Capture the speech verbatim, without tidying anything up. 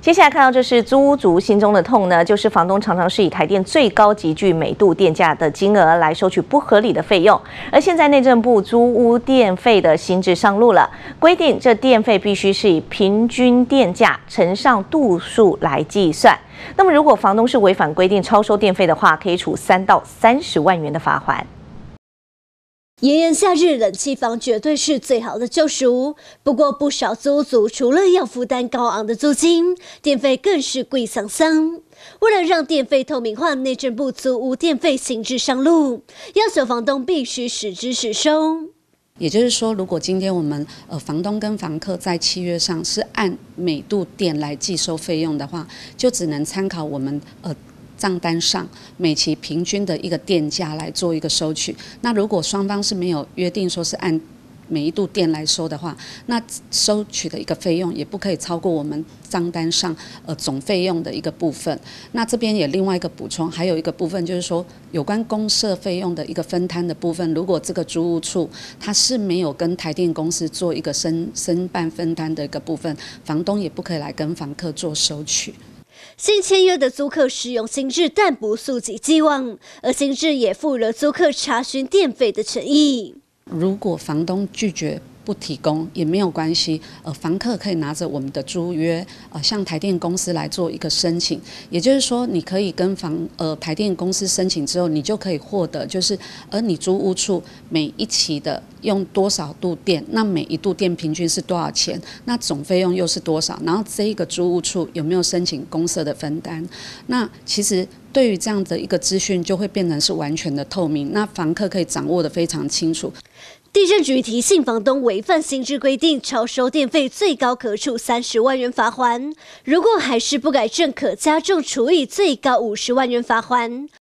接下来看到这是租屋族心中的痛呢，就是房东常常是以台电最高级距每度电价的金额来收取不合理的费用。而现在内政部租屋电费的新制上路了，规定这电费必须是以平均电价乘上度数来计算。那么如果房东是违反规定超收电费的话，可以处三到三十万元的罚锾。 炎炎夏日，冷气房绝对是最好的救赎。不过，不少租屋族除了要负担高昂的租金，电费更是贵桑桑。为了让电费透明化，内政部租屋电费新制上路，要求房东必须实支实收。 也就是说，如果今天我们呃房东跟房客在契约上是按每度电来计收费用的话，就只能参考我们呃。 账单上每期平均的一个电价来做一个收取。那如果双方是没有约定说是按每一度电来收的话，那收取的一个费用也不可以超过我们账单上呃总费用的一个部分。那这边也另外一个补充，还有一个部分就是说，有关公设费用的一个分摊的部分，如果这个租屋处它是没有跟台电公司做一个申申办分摊的一个部分，房东也不可以来跟房客做收取。 新签约的租客使用新制，但不溯及既往，而新制也附了租客查询电费的权益。 如果房东拒绝不提供也没有关系，呃，房客可以拿着我们的租约，呃，向台电公司来做一个申请。也就是说，你可以跟房呃台电公司申请之后，你就可以获得，就是而你租屋处每一期的用多少度电，那每一度电平均是多少钱，那总费用又是多少，然后这一个租屋处有没有申请公设的分担？那其实。 对于这样的一个资讯，就会变成是完全的透明，那房客可以掌握得非常清楚。 地政局提醒房东违反新制规定，超收电费最高可处三十万元罚锾，如果还是不改正，可加重处以最高五十万元罚锾。